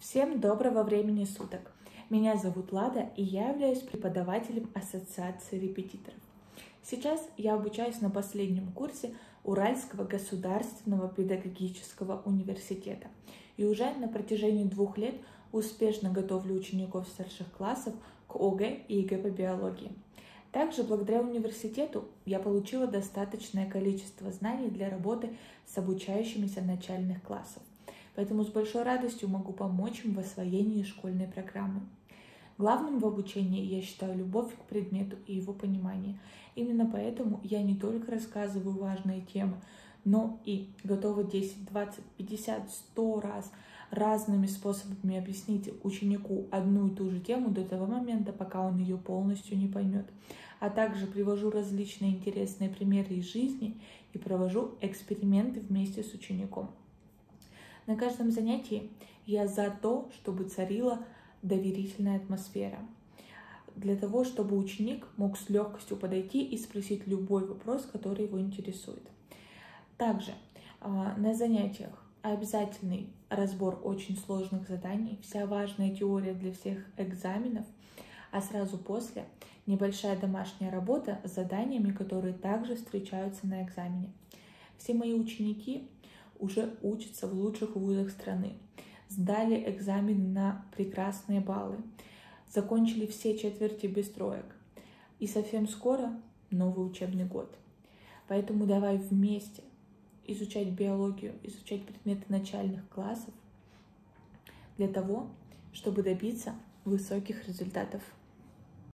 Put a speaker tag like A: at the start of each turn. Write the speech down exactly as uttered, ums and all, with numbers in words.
A: Всем доброго времени суток! Меня зовут Лада, и я являюсь преподавателем Ассоциации репетиторов. Сейчас я обучаюсь на последнем курсе Уральского государственного педагогического университета и уже на протяжении двух лет успешно готовлю учеников старших классов к ОГЭ и ЕГЭ по биологии. Также благодаря университету я получила достаточное количество знаний для работы с обучающимися начальных классов. Поэтому с большой радостью могу помочь им в освоении школьной программы. Главным в обучении я считаю любовь к предмету и его понимание. Именно поэтому я не только рассказываю важные темы, но и готова десять, двадцать, пятьдесят, сто раз разными способами объяснить ученику одну и ту же тему до того момента, пока он ее полностью не поймет. А также привожу различные интересные примеры из жизни и провожу эксперименты вместе с учеником. На каждом занятии я за то, чтобы царила доверительная атмосфера, для того, чтобы ученик мог с легкостью подойти и спросить любой вопрос, который его интересует. Также на занятиях обязательный разбор очень сложных заданий, вся важная теория для всех экзаменов, а сразу после небольшая домашняя работа с заданиями, которые также встречаются на экзамене. Все мои ученики уже учатся в лучших вузах страны, сдали экзамен на прекрасные баллы, закончили все четверти без троек. И совсем скоро новый учебный год. Поэтому давай вместе изучать биологию, изучать предметы начальных классов для того, чтобы добиться высоких результатов.